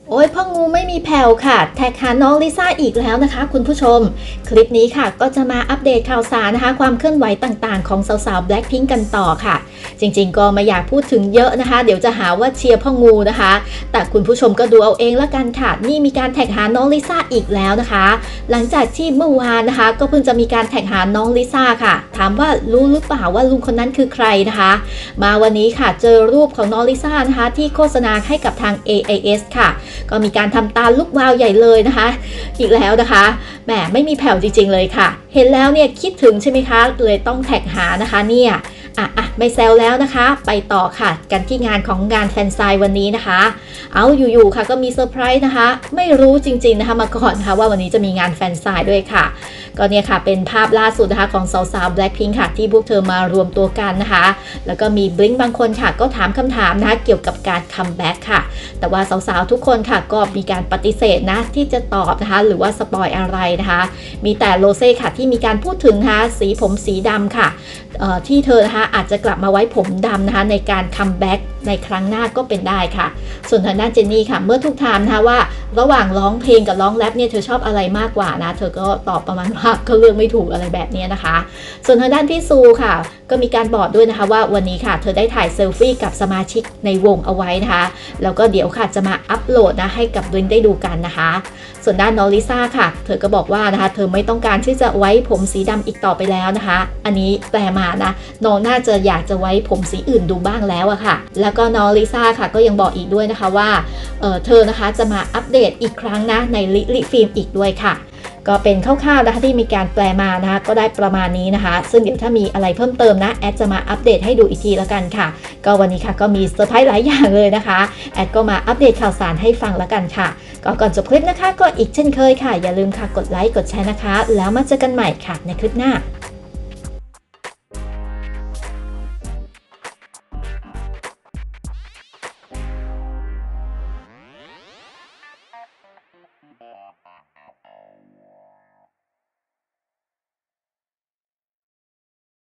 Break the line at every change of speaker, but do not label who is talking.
โอ้ยพ่องูไม่มีแผ่วค่ะแท็กหาน้องลิซ่าอีกแล้วนะคะคุณผู้ชมคลิปนี้ค่ะก็จะมาอัปเดตข่าวสารนะคะความเคลื่อนไหวต่างๆของสาวๆ Blackpink กันต่อค่ะจริงๆก็ไม่อยากพูดถึงเยอะนะคะเดี๋ยวจะหาว่าเชียร์พ่องูนะคะแต่คุณผู้ชมก็ดูเอาเองละกันค่ะนี่มีการแท็กหาน้องลิซ่าอีกแล้วนะคะหลังจากที่เมื่อวานนะคะก็เพิ่งจะมีการแท็กหาน้องลิซ่าค่ะถามว่ารู้หรือเปล่าว่าลุงคนนั้นคือใครนะคะมาวันนี้ค่ะเจอรูปของน้องลิซ่านะคะที่โฆษณาให้กับทาง AIS ค่ะ ก็มีการทำตาลุกวาวใหญ่เลยนะคะอีกแล้วนะคะแหมไม่มีแผ่วจริงๆเลยค่ะเห็นแล้วเนี่ยคิดถึงใช่ไหมคะเลยต้องแท็กหานะคะเนี่ยไม่แซวแล้วนะคะไปต่อค่ะกันที่งานของงานแฟนไซน์วันนี้นะคะเอาอยู่ๆค่ะก็มีเซอร์ไพรส์นะคะไม่รู้จริงๆนะคะมาก่อนค่ะว่าวันนี้จะมีงานแฟนไซน์ด้วยค่ะก็เนี่ยค่ะเป็นภาพล่าสุดนะคะของสาวๆ Blackpink ค่ะที่พวกเธอมารวมตัวกันนะคะแล้วก็มีบลิงบางคนค่ะก็ถามคำถามนะคะเกี่ยวกับการคัมแบ็กค่ะแต่ว่าสาวๆทุกคนค่ะก็มีการปฏิเสธนะที่จะตอบนะคะหรือว่าสปอยอะไรนะคะมีแต่โรเซ่ค่ะที่มีการพูดถึงนะคะสีผมสีดำค่ะที่เธอนะคะอาจจะกลับมาไว้ผมดำนะคะในการคัมแบ็กในครั้งหน้าก็เป็นได้ค่ะส่วนทางด้านเจนนี่ค่ะเมื่อถูกถามนะคะว่าระหว่างร้องเพลงกับร้องแรปเนี่ยเธอชอบอะไรมากกว่านะเธอก็ตอบประมาณว่าก็เลือกไม่ถูกอะไรแบบนี้นะคะส่วนทางด้านพี่ซูค่ะก็มีการบอกด้วยนะคะว่าวันนี้ค่ะเธอได้ถ่ายเซลฟี่กับสมาชิกในวงเอาไว้นะคะแล้วก็เดี๋ยวค่ะจะมาอัปโหลดนะให้กับลิงได้ดูกันนะคะส่วนด้านน้องลิซ่าค่ะเธอก็บอกว่านะคะเธอไม่ต้องการที่จะไว้ผมสีดำอีกต่อไปแล้วนะคะอันนี้แปลมานะน้องน่าจะอยากจะไว้ผมสีอื่นดูบ้างแล้วอะค่ะแล้วก็น้องลิซ่าค่ะก็ยังบอกอีกด้วยนะคะว่าเธอนะคะจะมาอัปเดตอีกครั้งนะในลิฟิล์มอีกด้วยค่ะก็เป็นคร่าวๆนะคะที่มีการแปลมานะคะก็ได้ประมาณนี้นะคะซึ่งเดี๋ยวถ้ามีอะไรเพิ่มเติมนะแอดจะมาอัปเดตให้ดูอีกทีแล้วกันค่ะก็วันนี้ค่ะก็มีเซอร์ไพรส์หลายอย่างเลยนะคะแอดก็มาอัปเดตข่าวสารให้ฟังแล้วกันค่ะก็ก่อนจบคลิปนะคะก็อีกเช่นเคยค่ะอย่าลืมค่ะกดไลค์กดแชร์นะคะแล้วมาเจอกันใหม่ค่ะในคลิปหน้า